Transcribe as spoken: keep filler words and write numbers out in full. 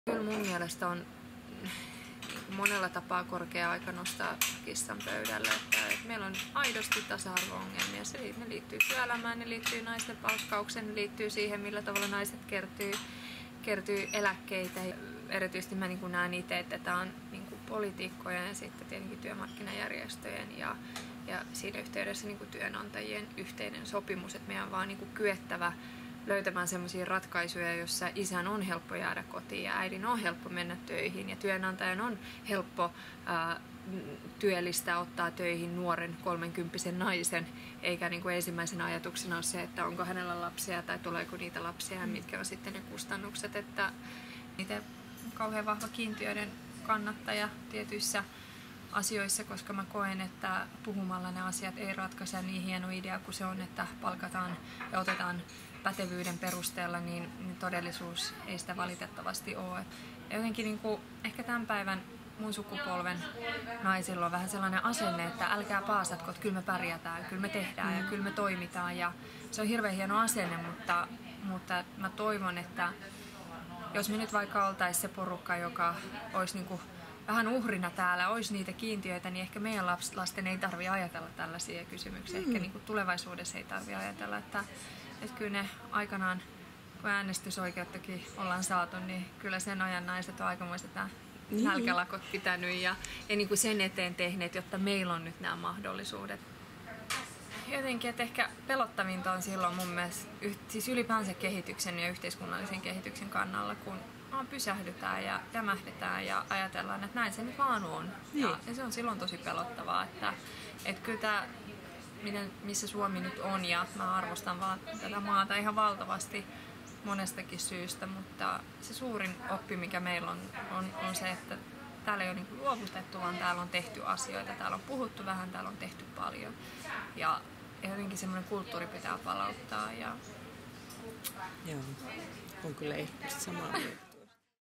Kyllä mun mielestä on monella tapaa korkea aika nostaa kissan pöydälle, että, että meillä on aidosti tasa-arvo-ongelmia. Se, ne liittyy työelämään, ne liittyy naisten palkkaukseen, ne liittyy siihen, millä tavalla naiset kertyy, kertyy eläkkeitä. Erityisesti mä niin näen itse, että tämä on niin poliitikkojen ja sitten tietenkin työmarkkinajärjestöjen ja, ja siinä yhteydessä niin työnantajien yhteinen sopimus, että meidän on vaan niin kyettävä löytämään sellaisia ratkaisuja, joissa isän on helppo jäädä kotiin ja äidin on helppo mennä töihin ja työnantajan on helppo ää, työllistää, ottaa töihin nuoren kolmenkymppisen naisen, eikä niin kuin ensimmäisenä ajatuksena ole se, että onko hänellä lapsia tai tuleeko niitä lapsia ja mitkä on sitten ne kustannukset. Että itse kauhean vahva kiintiöiden kannattaja tietyissä asioissa, koska mä koen, että puhumalla ne asiat ei ratkaise niin hieno idea kuin se on, että palkataan ja otetaan pätevyyden perusteella, niin, niin todellisuus ei sitä valitettavasti ole. Ja jotenkin niin kuin, ehkä tämän päivän mun sukupolven naisilla on vähän sellainen asenne, että älkää paasatko, että kyllä me pärjätään, kyllä me tehdään ja kyllä me toimitaan. Ja se on hirveän hieno asenne, mutta, mutta mä toivon, että jos me nyt vaikka oltaisiin se porukka, joka olisi niin kuin vähän uhrina täällä, olisi niitä kiintiöitä, niin ehkä meidän lasten ei tarvitse ajatella tällaisia kysymyksiä. Ehkä niin kuin tulevaisuudessa ei tarvitse ajatella, että, että kyllä ne aikanaan, kun äänestysoikeuttakin ollaan saatu, niin kyllä sen ajan naiset on aikamoiset niin. nälkälakot pitänyt ja, ja niin kuin sen eteen tehneet, jotta meillä on nyt nämä mahdollisuudet. Jotenkin, että ehkä pelottavinta on silloin mun mielestä siis ylipäänsä kehityksen ja yhteiskunnallisen kehityksen kannalla, kun vaan pysähdytään ja jämähdetään ja ajatellaan, että näin se nyt vaan on. Niin. Ja, ja se on silloin tosi pelottavaa, että, että kyllä tämä, miten, missä Suomi nyt on, ja mä arvostan vaan tätä maata ihan valtavasti monestakin syystä, mutta se suurin oppi, mikä meillä on, on, on se, että täällä ei ole niin luovutettu, vaan täällä on tehty asioita, täällä on puhuttu vähän, täällä on tehty paljon. Ja jotenkin semmoinen kulttuuri pitää palauttaa. Ja joo, on kyllä ehdottomasti samaa mieltä.